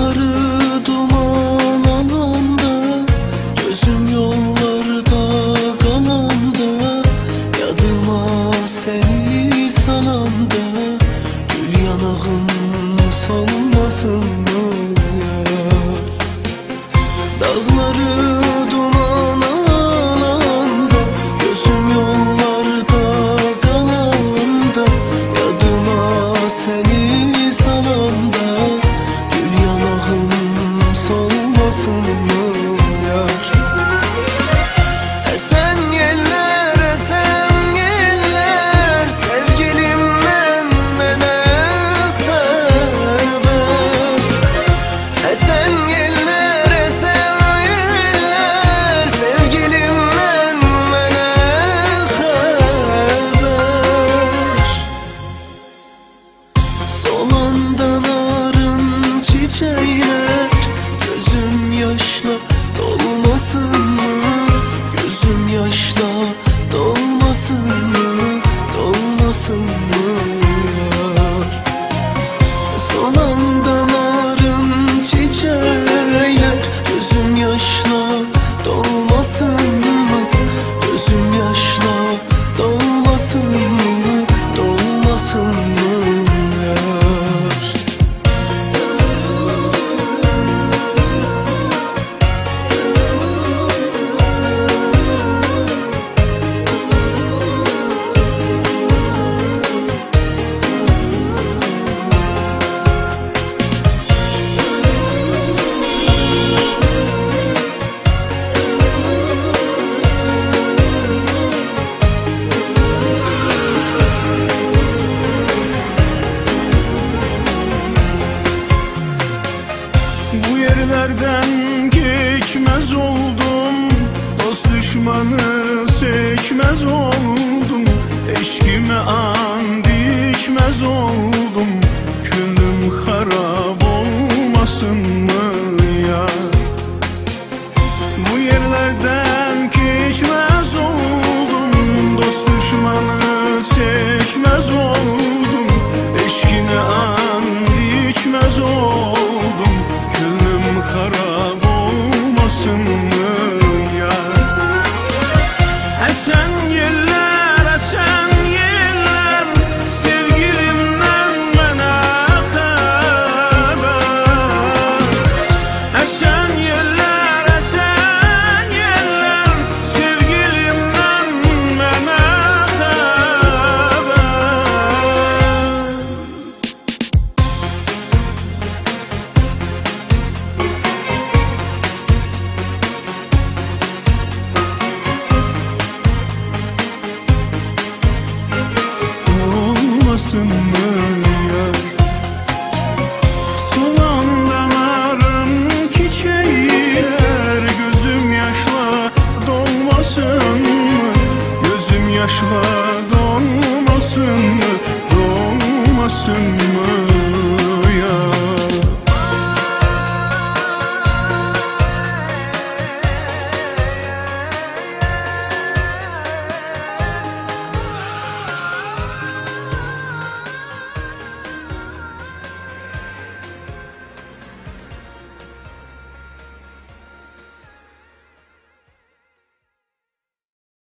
Dağları duman alanda, gözüm yollarda kalanda, yadıma seni salanda, gül yanağım solmasın mı yar? Dağları duman alanda, gözüm yollarda kalanda, yadıma seni salanda, gül yanağım solmasın mı yar? Esen yeller, esen yeller, sevgilimden melek haber. Esen yeller, esen yeller, sevgilimden melek haber. Solandan arın çiçeğler, gözüm yaşla dolmasın mı? Gözüm yaşla dolmasın mı? Dolmasın mı yar? Solandan arın çiçeğler, gözüm yaşla dolmasın mı? Gözüm yaşla dolmasın mı? Dolmasın mı yar? Bu yerlerden geçmez oldum, dost düşmanı seçmez oldum, eşkime and içmez oldum.